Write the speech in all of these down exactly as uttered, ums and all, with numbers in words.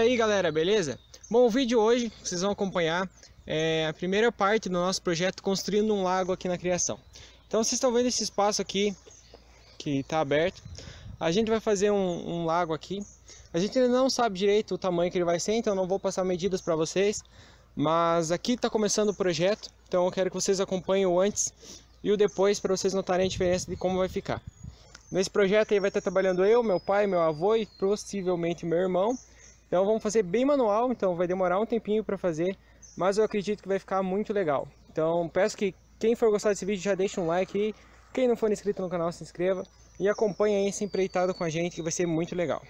aí galera, beleza? Bom, o vídeo hoje, vocês vão acompanhar é a primeira parte do nosso projeto Construindo um Lago aqui na Criação. Então vocês estão vendo esse espaço aqui, que está aberto. A gente vai fazer um, um lago aqui. A gente ainda não sabe direito o tamanho que ele vai ser, então não vou passar medidas para vocês. Mas aqui está começando o projeto, então eu quero que vocês acompanhem o antes e o depois para vocês notarem a diferença de como vai ficar. Nesse projeto aí vai estar trabalhando eu, meu pai, meu avô e possivelmente meu irmão. Então vamos fazer bem manual, então vai demorar um tempinho para fazer, mas eu acredito que vai ficar muito legal. Então peço que quem for gostar desse vídeo já deixe um like aí, quem não for inscrito no canal se inscreva e acompanhe aí esse empreitado com a gente que vai ser muito legal.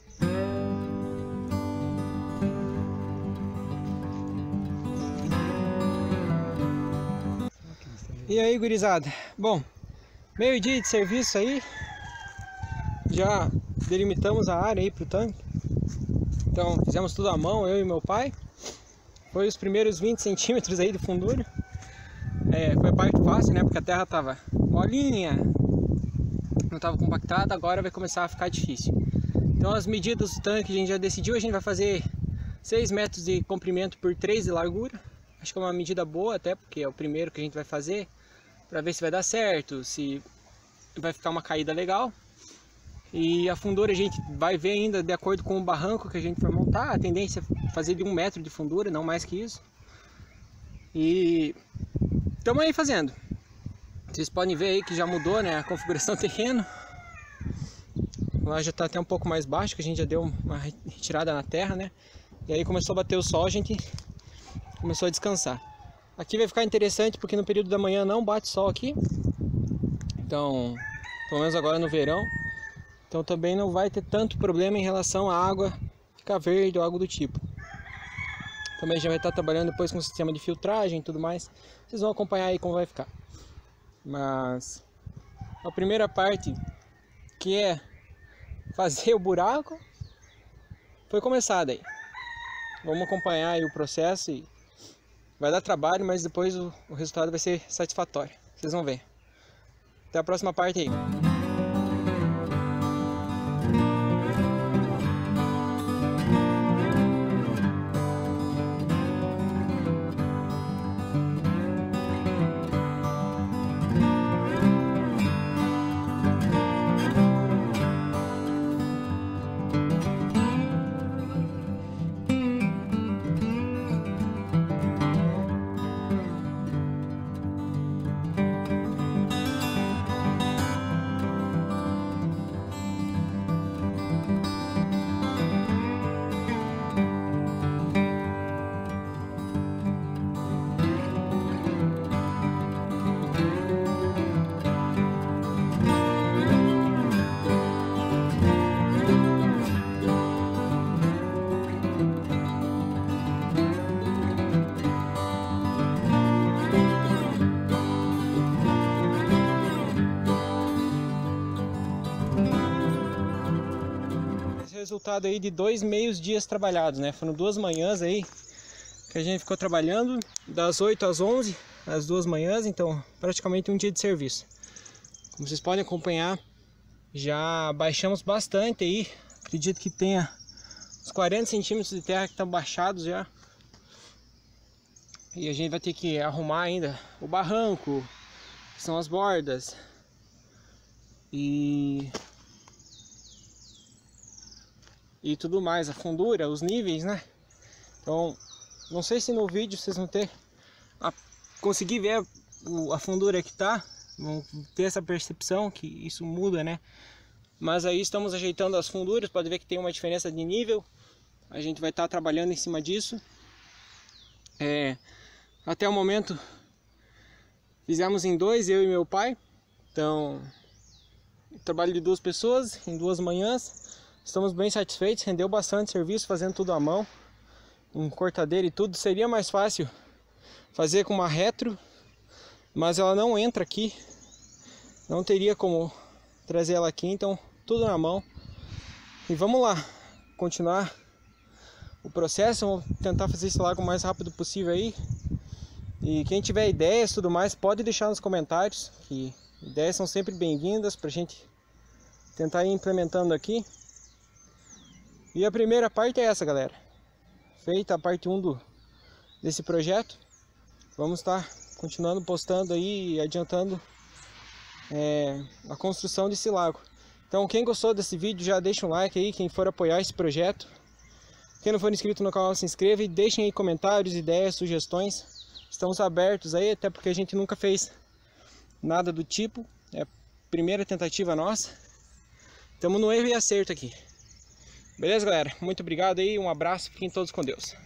E aí gurizada, bom, meio dia de serviço aí, já delimitamos a área aí pro tanque, então fizemos tudo à mão, eu e meu pai, foi os primeiros vinte centímetros aí de fundura, é, foi a parte fácil, né, porque a terra tava molinha, não tava compactada, agora vai começar a ficar difícil. Então as medidas do tanque a gente já decidiu, a gente vai fazer seis metros de comprimento por três de largura, acho que é uma medida boa até, porque é o primeiro que a gente vai fazer, para ver se vai dar certo, se vai ficar uma caída legal. E a fundura a gente vai ver ainda de acordo com o barranco que a gente for montar, a tendência é fazer de um metro de fundura, não mais que isso. E estamos aí fazendo. Vocês podem ver aí que já mudou, né, a configuração do terreno. Lá já está até um pouco mais baixo, que a gente já deu uma retirada na terra, né. E aí começou a bater o sol, a gente começou a descansar. Aqui vai ficar interessante porque no período da manhã não bate sol aqui. Então, pelo menos agora no verão. Então também não vai ter tanto problema em relação à água ficar verde ou algo do tipo. Também já vai estar trabalhando depois com o sistema de filtragem e tudo mais. Vocês vão acompanhar aí como vai ficar. Mas a primeira parte, que é fazer o buraco, foi começada aí. Vamos acompanhar aí o processo e vai dar trabalho, mas depois o, o resultado vai ser satisfatório. Vocês vão ver. Até a próxima parte aí. Resultado aí de dois meios dias trabalhados, né? Foram duas manhãs aí que a gente ficou trabalhando, das oito às onze, as duas manhãs, então praticamente um dia de serviço. Como vocês podem acompanhar, já baixamos bastante aí, acredito que tenha uns quarenta centímetros de terra que estão baixados já. E a gente vai ter que arrumar ainda o barranco, que são as bordas. E... e tudo mais, a fundura, os níveis, né? Então, não sei se no vídeo vocês vão ter a, conseguir ver a, a fundura que tá, vão ter essa percepção que isso muda, né? Mas aí estamos ajeitando as funduras, pode ver que tem uma diferença de nível. A gente vai estar trabalhando em cima disso. É, até o momento fizemos em dois, eu e meu pai. Então, trabalho de duas pessoas em duas manhãs. Estamos bem satisfeitos, rendeu bastante serviço fazendo tudo à mão, com cortadeira e tudo. Seria mais fácil fazer com uma retro, mas ela não entra aqui, não teria como trazer ela aqui, então tudo na mão. E vamos lá, continuar o processo, vamos tentar fazer esse lago o mais rápido possível aí. E quem tiver ideias e tudo mais, pode deixar nos comentários, que ideias são sempre bem-vindas para a gente tentar ir implementando aqui. E a primeira parte é essa, galera. feita a parte um do, desse projeto. Vamos estar continuando postando aí e adiantando é, a construção desse lago. Então quem gostou desse vídeo já deixa um like aí, quem for apoiar esse projeto. Quem não for inscrito no canal, se inscreva e deixem aí comentários, ideias, sugestões. Estamos abertos aí, até porque a gente nunca fez nada do tipo. É a primeira tentativa nossa. Estamos no erro e acerto aqui. Beleza, galera? Muito obrigado aí, um abraço, fiquem todos com Deus.